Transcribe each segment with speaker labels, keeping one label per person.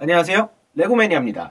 Speaker 1: 안녕하세요, 레고매니아입니다.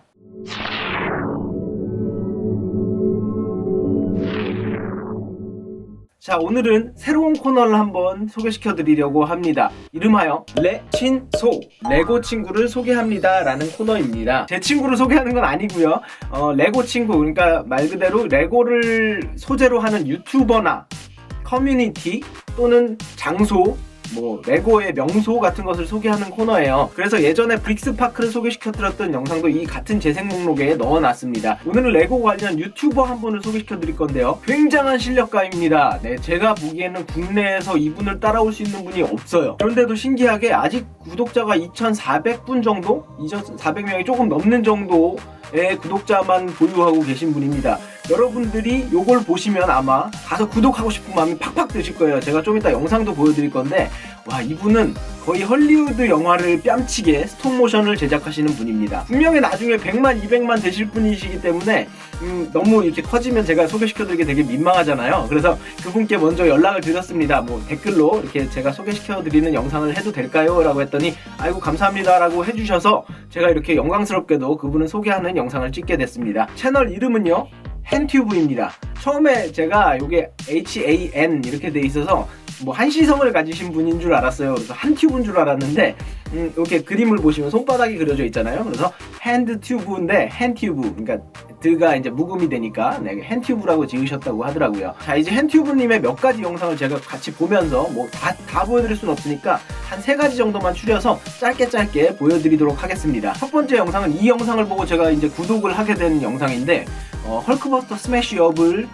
Speaker 1: 자, 오늘은 새로운 코너를 한번 소개시켜 드리려고 합니다. 이름하여 레친소, 레고 친구를 소개합니다 라는 코너입니다. 제 친구를 소개하는 건 아니고요, 레고 친구, 그러니까 말 그대로 레고를 소재로 하는 유튜버나 커뮤니티 또는 장소, 레고의 명소 같은 것을 소개하는 코너예요. 그래서 예전에 브릭스파크를 소개시켜드렸던 영상도 이 같은 재생 목록에 넣어놨습니다. 오늘은 레고 관련 유튜버 한 분을 소개시켜드릴 건데요, 굉장한 실력가입니다. 네, 제가 보기에는 국내에서 이분을 따라올 수 있는 분이 없어요. 그런데도 신기하게 아직 구독자가 2,400분 정도? 2,400명이 조금 넘는 정도의 구독자만 보유하고 계신 분입니다. 여러분들이 요걸 보시면 아마 가서 구독하고 싶은 마음이 팍팍 드실 거예요. 제가 좀 이따 영상도 보여드릴 건데, 와, 이분은 거의 헐리우드 영화를 뺨치게 스톱모션을 제작하시는 분입니다. 분명히 나중에 100만, 200만 되실 분이시기 때문에 너무 이렇게 커지면 제가 소개시켜드리기 되게 민망하잖아요. 그래서 그분께 먼저 연락을 드렸습니다. 댓글로 이렇게 제가 소개시켜드리는 영상을 해도 될까요? 라고 했더니 아이고 감사합니다 라고 해주셔서 제가 이렇게 영광스럽게도 그분을 소개하는 영상을 찍게 됐습니다. 채널 이름은요, 헨튜브입니다. 처음에 제가 요게 HAN 이렇게 돼 있어서 한시성을 가지신 분인 줄 알았어요. 그래서 한튜브인 줄 알았는데 이렇게 그림을 보시면 손바닥이 그려져 있잖아요. 그래서 핸드튜브인데 헨튜브, 그러니까 드가 이제 묵음이 되니까 헨튜브라고 지으셨다고 하더라고요. 자, 이제 헨튜브님의 몇 가지 영상을 제가 같이 보면서 다 보여드릴 수는 없으니까 한 3가지 정도만 추려서 짧게 보여드리도록 하겠습니다. 첫 번째 영상은 이 영상을 보고 제가 이제 구독을 하게 된 영상인데, 헐크버스터 스매시업을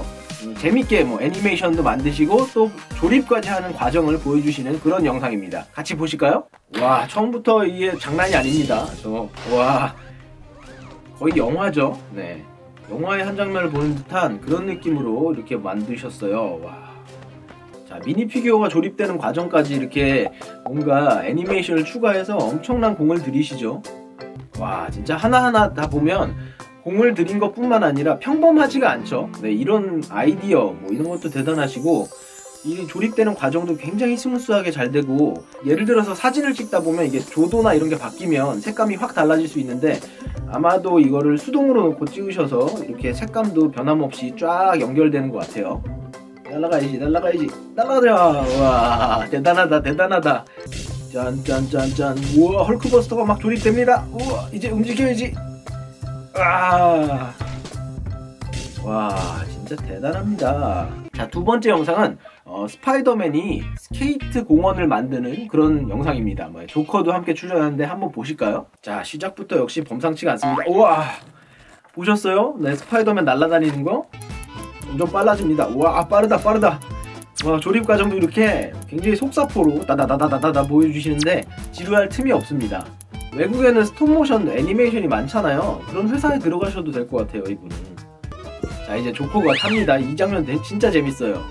Speaker 1: 재밌게 애니메이션도 만드시고 또 조립까지 하는 과정을 보여주시는 그런 영상입니다. 같이 보실까요? 와, 처음부터 이게 장난이 아닙니다. 와, 거의 영화죠. 네, 영화의 한 장면을 보는 듯한 그런 느낌으로 이렇게 만드셨어요. 와. 자, 미니피규어가 조립되는 과정까지 이렇게 뭔가 애니메이션을 추가해서 엄청난 공을 들이시죠. 와, 진짜 하나하나 다 보면 공을 들인 것 뿐만 아니라 평범하지가 않죠. 네, 이런 아이디어 이런 것도 대단하시고, 이 조립되는 과정도 굉장히 스무스하게 잘 되고, 예를 들어서 사진을 찍다 보면 이게 조도나 이런 게 바뀌면 색감이 확 달라질 수 있는데, 아마도 이거를 수동으로 놓고 찍으셔서 이렇게 색감도 변함없이 쫙 연결되는 것 같아요. 날아가야지 날아가자. 와, 대단하다. 짠. 우와, 헐크버스터가 막 조립됩니다. 우와, 이제 움직여야지. 와, 진짜 대단합니다. 자, 두 번째 영상은 스파이더맨이 스케이트 공원을 만드는 그런 영상입니다. 조커도 함께 출연하는데 한번 보실까요? 자, 시작부터 역시 범상치가 않습니다. 우와, 보셨어요? 네, 스파이더맨 날아다니는 거 점점 빨라집니다. 우와, 빠르다. 와, 조립 과정도 이렇게 굉장히 속사포로 다다다다다다 보여주시는데 지루할 틈이 없습니다. 외국에는 스톱모션 애니메이션이 많잖아요. 그런 회사에 들어가셔도 될 것 같아요, 이분은. 자, 이제 조커가 탑니다. 이 장면 진짜 재밌어요.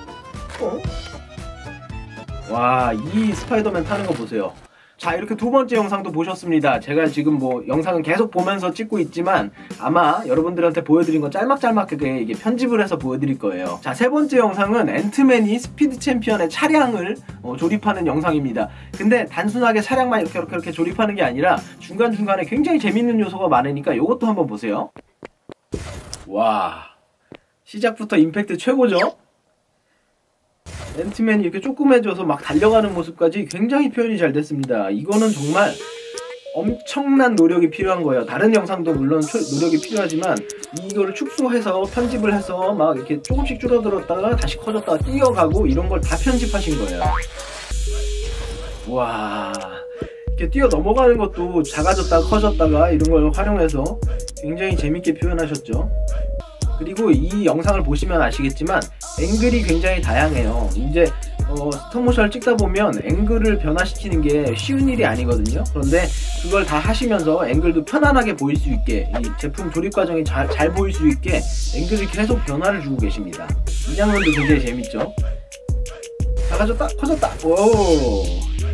Speaker 1: 와, 이 스파이더맨 타는 거 보세요. 자, 이렇게 두 번째 영상도 보셨습니다. 제가 지금 영상은 계속 보면서 찍고 있지만 아마 여러분들한테 보여드린 거 짤막짤막하게 이게 편집을 해서 보여드릴 거예요. 자, 세 번째 영상은 앤트맨이 스피드 챔피언의 차량을 조립하는 영상입니다. 근데 단순하게 차량만 이렇게 조립하는 게 아니라 중간중간에 굉장히 재밌는 요소가 많으니까 이것도 한번 보세요. 와, 시작부터 임팩트 최고죠? 앤트맨이 이렇게 조그매져서 막 달려가는 모습까지 굉장히 표현이 잘 됐습니다. 이거는 정말 엄청난 노력이 필요한 거예요. 다른 영상도 물론 노력이 필요하지만 이거를 축소해서 편집을 해서 막 이렇게 조금씩 줄어들었다가 다시 커졌다가 뛰어가고 이런 걸 다 편집하신 거예요. 와, 이렇게 뛰어 넘어가는 것도 작아졌다가 커졌다가 이런 걸 활용해서 굉장히 재밌게 표현하셨죠. 그리고 이 영상을 보시면 아시겠지만 앵글이 굉장히 다양해요. 이제 스톱모션을 찍다 보면 앵글을 변화시키는 게 쉬운 일이 아니거든요. 그런데 그걸 다 하시면서 앵글도 편안하게 보일 수 있게, 이 제품 조립 과정이 잘 보일 수 있게 앵글이 계속 변화를 주고 계십니다. 이 장면도 굉장히 재밌죠. 작아졌다 커졌다. 오,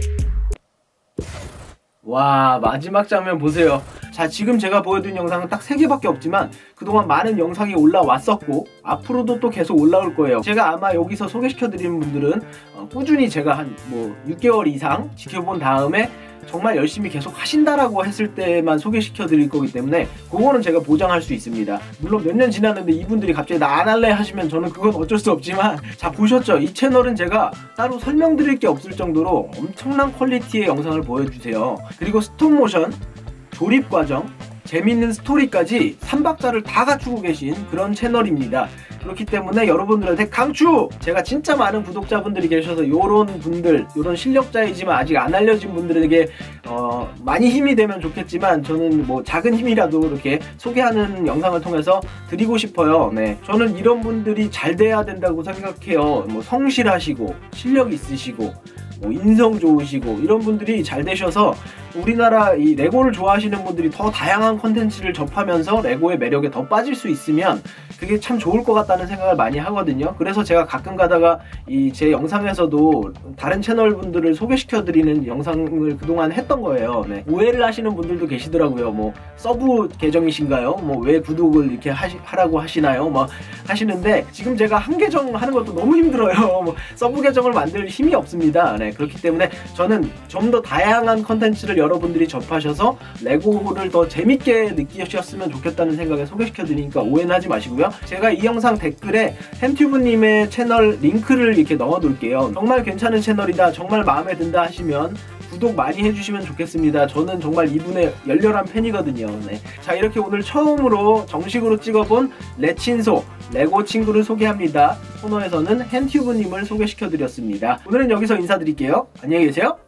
Speaker 1: 와, 마지막 장면 보세요. 자, 지금 제가 보여드린 영상은 딱 3개밖에 없지만 그동안 많은 영상이 올라왔었고 앞으로도 또 계속 올라올 거예요. 제가 아마 여기서 소개시켜드리는 분들은 꾸준히 제가 한 6개월 이상 지켜본 다음에 정말 열심히 계속 하신다라고 했을 때만 소개시켜 드릴 거기 때문에 그거는 제가 보장할 수 있습니다. 물론 몇 년 지났는데 이분들이 갑자기 나 안 할래 하시면 저는 그건 어쩔 수 없지만, 자 보셨죠? 이 채널은 제가 따로 설명드릴 게 없을 정도로 엄청난 퀄리티의 영상을 보여주세요. 그리고 스톱모션, 조립 과정, 재밌는 스토리까지 3박자를 다 갖추고 계신 그런 채널입니다. 그렇기 때문에 여러분들한테 강추! 제가 진짜 많은 구독자분들이 계셔서 요런 분들, 요런 실력자이지만 아직 안 알려진 분들에게 많이 힘이 되면 좋겠지만, 저는 뭐 작은 힘이라도 이렇게 소개하는 영상을 통해서 드리고 싶어요. 네, 저는 이런 분들이 잘 돼야 된다고 생각해요. 뭐 성실하시고 실력 있으시고 뭐 인성 좋으시고 이런 분들이 잘 되셔서 우리나라 이 레고를 좋아하시는 분들이 더 다양한 콘텐츠를 접하면서 레고의 매력에 더 빠질 수 있으면 그게 참 좋을 것 같다는 생각을 많이 하거든요. 그래서 제가 가끔 가다가 이 제 영상에서도 다른 채널 분들을 소개시켜 드리는 영상을 그동안 했던 거예요. 네. 오해를 하시는 분들도 계시더라고요. 뭐 서브 계정이신가요? 뭐 왜 구독을 이렇게 하라고 하시나요? 뭐 하시는데, 지금 제가 한 계정 하는 것도 너무 힘들어요. 뭐 서브 계정을 만들 힘이 없습니다. 네. 그렇기 때문에 저는 좀 더 다양한 컨텐츠를 여러분들이 접하셔서 레고를 더 재밌게 느끼셨으면 좋겠다는 생각에 소개시켜 드리니까 오해는 하지 마시고요. 제가 이 영상 댓글에 햄튜브님의 채널 링크를 이렇게 넣어 둘게요. 정말 괜찮은 채널이다, 정말 마음에 든다 하시면 구독 많이 해주시면 좋겠습니다. 저는 정말 이분의 열렬한 팬이거든요. 네. 자, 이렇게 오늘 처음으로 정식으로 찍어본 레친소 레고 친구를 소개합니다 코너에서는 햄튜브님을 소개시켜드렸습니다. 오늘은 여기서 인사드릴게요. 안녕히 계세요.